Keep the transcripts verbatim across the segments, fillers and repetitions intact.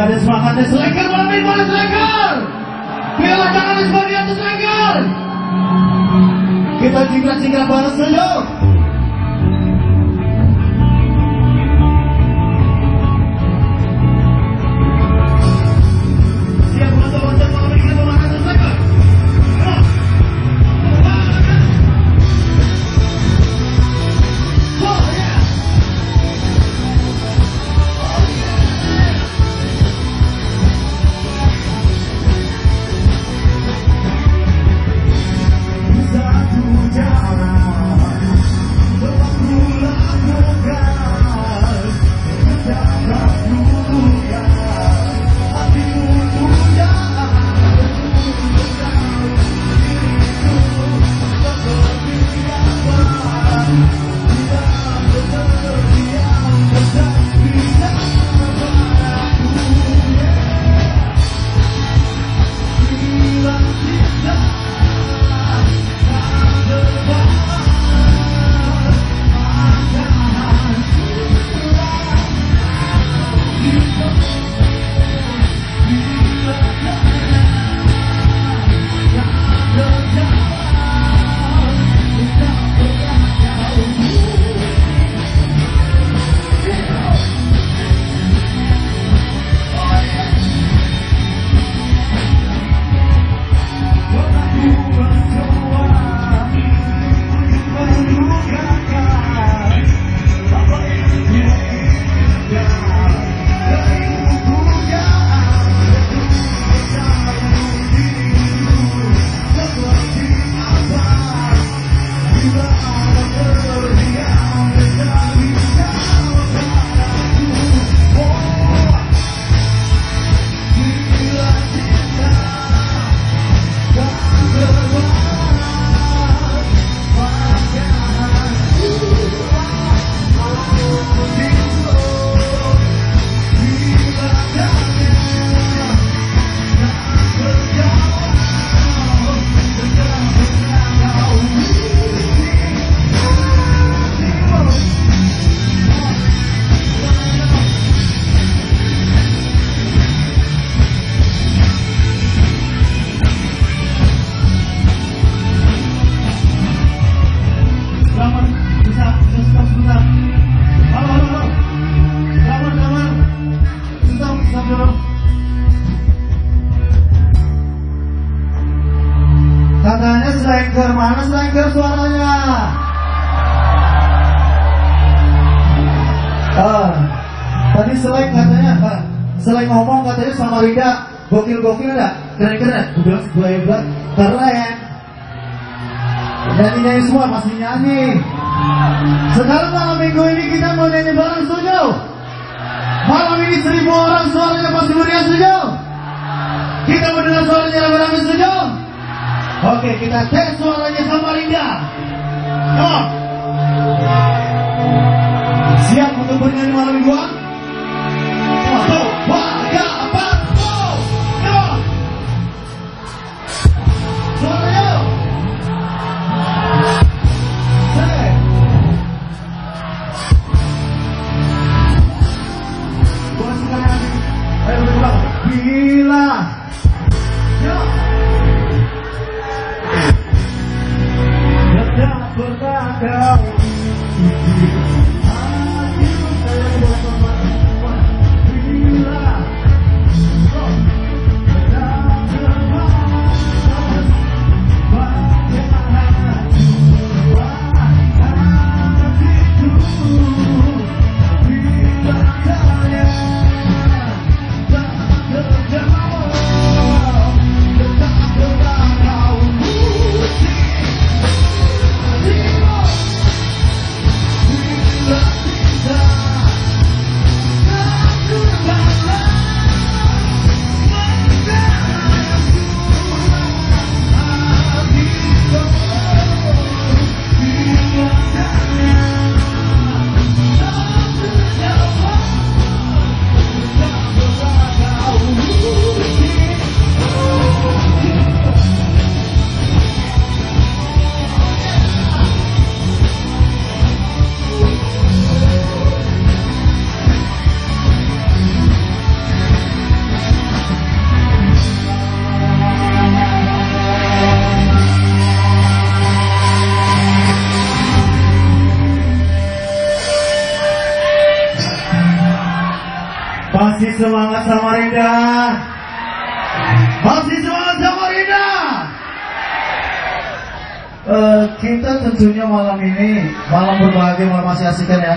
Gak ada semangatnya selengker malam ini, mana selengker? Bila jangan di sebelah di atas selengker. Kita jingkrak-jingkrak bareng saja. Siap loncat-loncat malam ini kita makan selengker. Katanya selengker, mana selengker suaranya? Ah, tadi seleng katanya, ah, seleng ngomong katanya sama Rida, gokil-gokil enggak? Keren-keren, gue bilang gue hebat, keren. Nyanyi-nyanyi semua, masih nyanyi. Sekarang malam minggu ini kita mau nyanyi bareng, setuju? Malam ini seribu orang suaranya pasti meriah, setuju? Kita mau dengar suaranya rame-rame, setuju? Oke, kita tes suaranya sama Rinda. Come on. Siap untuk bernyanyi malam mingguan? Satu, dua, tiga, empat, go! Come on. Suaranya. Hey. Buat sekali. Ayo berulang. Bila. Yo. Berkata semangat Samarinda? Masih semangat Samarinda? Uh, kita tentunya malam ini malam berbahagia, malam masih asik kan ya.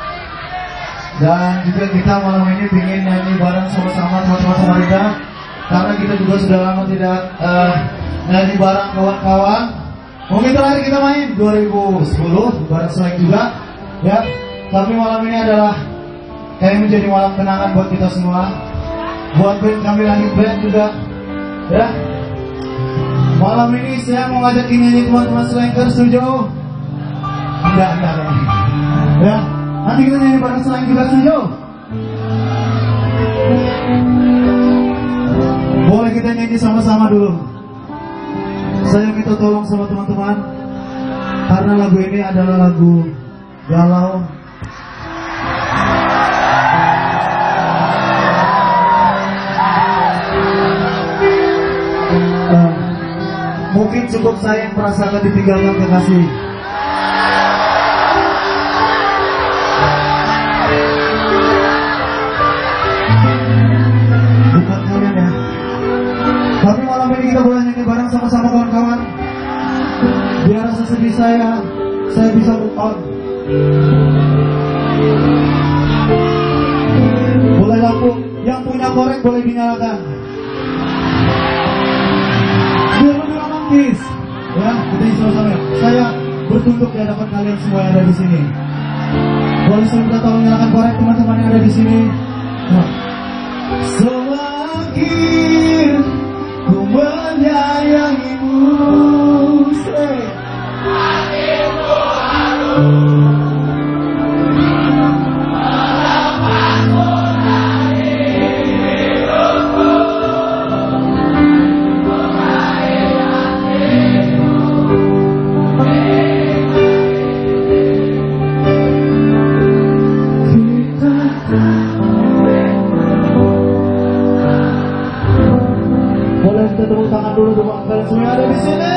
Dan juga kita malam ini ingin nyanyi bareng sama-sama teman-teman Samarinda, karena kita juga sudah lama tidak uh, nyanyi bareng kawan-kawan. Mungkin terakhir kita main dua ribu sepuluh bareng Slang juga ya. Tapi malam ini adalah kayak menjadi malam kenangan buat kita semua, buat band kami Langit Band juga ya. Malam ini saya mau ngajakin nyanyi teman-teman Slanker, setuju? Enggak, enggak, enggak. Ya, nanti kita nyanyi bareng Slang juga, setuju? Boleh kita nyanyi sama-sama dulu. Saya minta tolong sama teman-teman, karena lagu ini adalah lagu galau. Uh, mungkin cukup saya yang merasakan ditinggalkan kekasih. Bukan kalian ya. Tapi malam ini kita boleh nyanyi bareng sama-sama kawan-kawan, biar rasa sedih saya saya bisa move on. Boleh lampu yang punya korek boleh dinyalakan. Biar lebih romantis ya, kita sama-sama ya. Saya bertunduk di hadapan kalian semua yang ada di sini. Boleh saya minta tolong nyalakan korek teman-teman yang ada di sini. Nah. Semakin ku menyayangimu, semakin ku harus melepasmu dari hidupku, meraih hatimu. Boleh kita tepuk tangan dulu buat kalian semua yang ada di sini.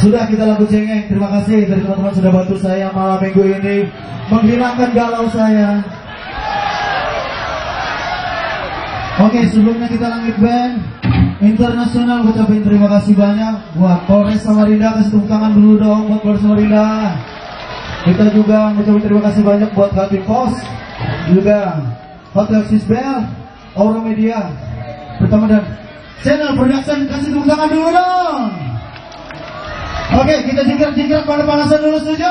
Sudah kita lagu cengeng. Terima kasih dari teman-teman sudah bantu saya malam minggu ini menghilangkan galau saya. Oke, sebelumnya kita langit band internasional ucapin terima kasih banyak buat Polres Samarinda. Kasih tepuk tangan dulu dong buat Polres Samarinda. Kita juga ucapin terima kasih banyak buat Katim Pos, juga Hotel Sisbel, Aura Media, pertama dan Channel Production. Kasih tepuk tangan dulu dong. Oke, kita jingkrak-jingkrak pada panasan dulu, setuju?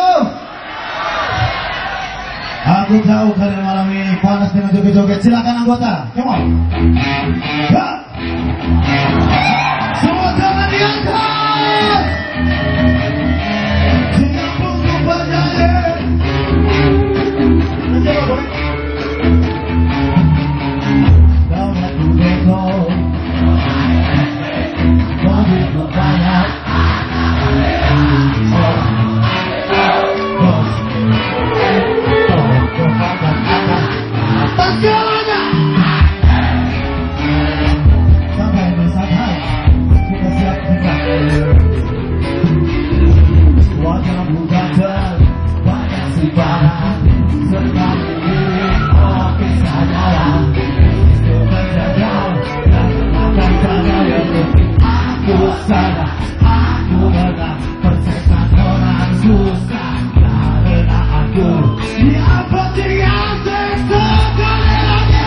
Aku tahu kalian malam ini panas dengan joget-joget. Silakan anggota, come on. Ya. Semua tangan diangkat. Siap untuk bernyanyi. Coba boleh. Kau aku beko. Mobil berbanyak. Sampai bersama kita siap juga. Wajah bukan banyak simpanan serta diri oke saja. Keberadaan dan akan saja yang penting aku salah, aku benar, persetan orang dusta karena aku diapa dengan sekali lagi.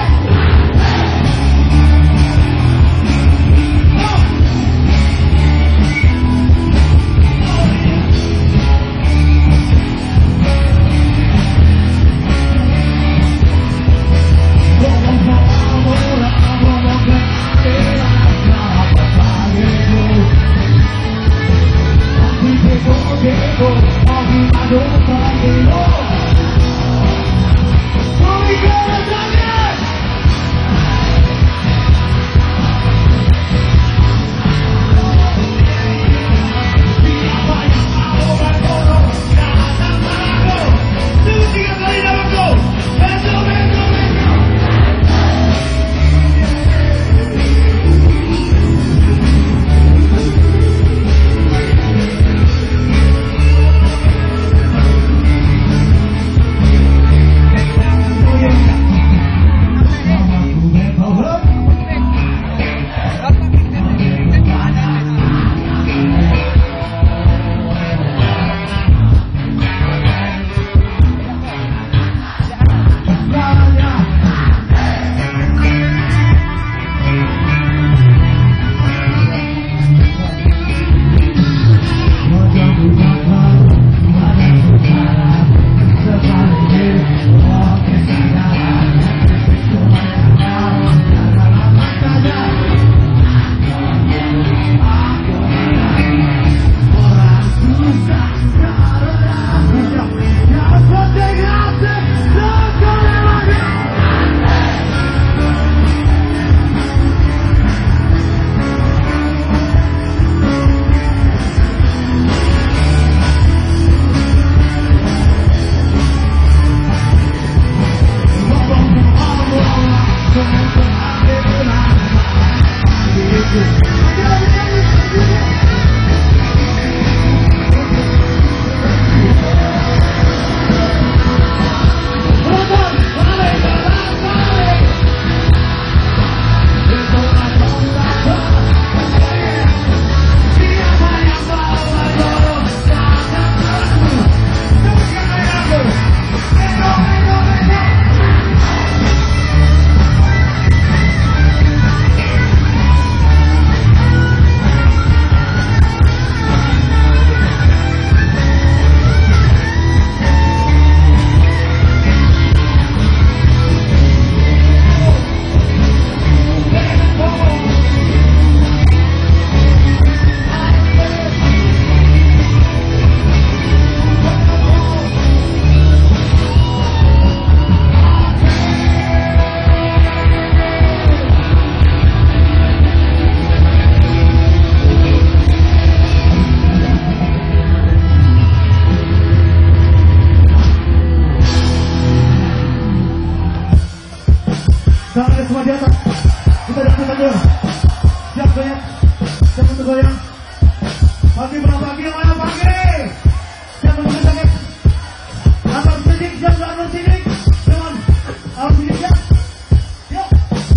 Pagi berapa pagi yang mana pagi? Siapa yang sakit? Apa sidik? Siapa yang sidik? Jangan. Apa sidik ya? Yuk.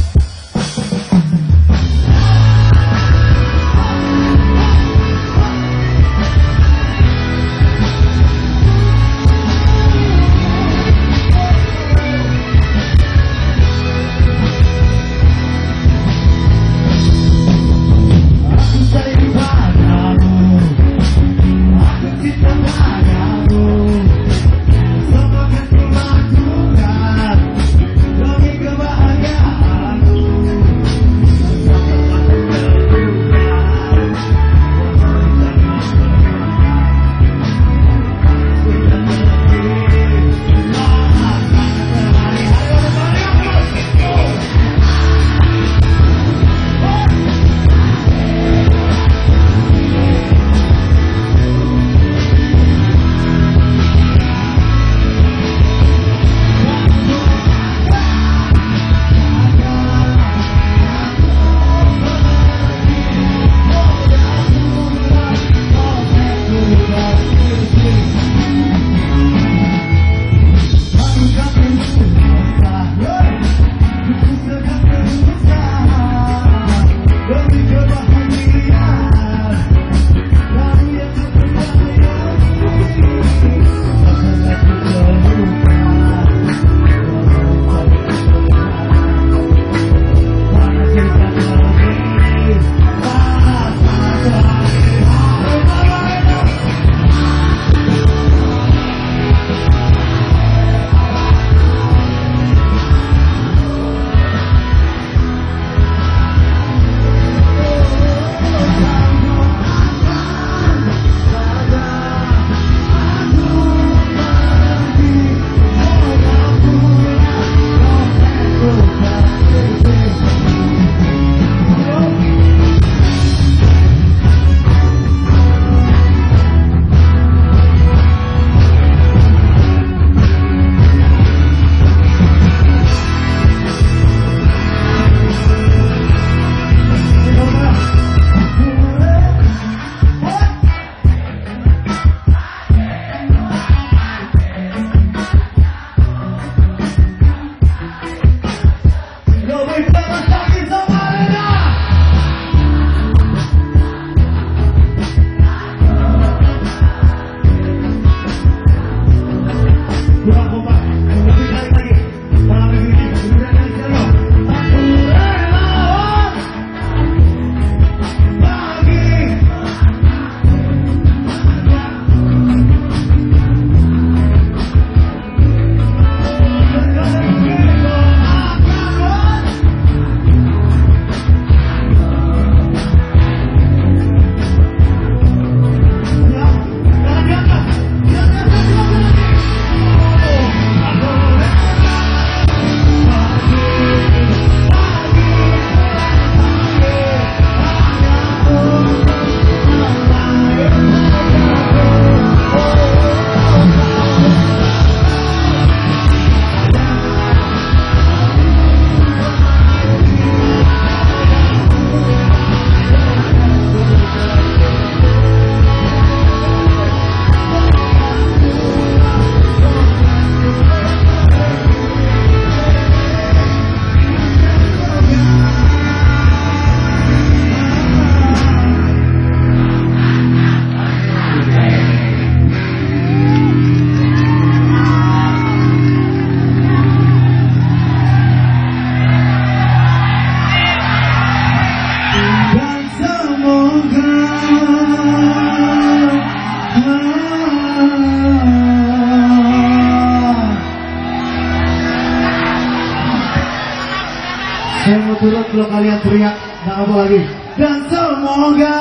Saya mau turut kalau kalian teriak, nggak apa lagi. Dan semoga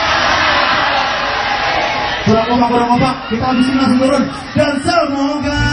kurang kompak, kurang kompak. Kita habisin langsung turun. Dan semoga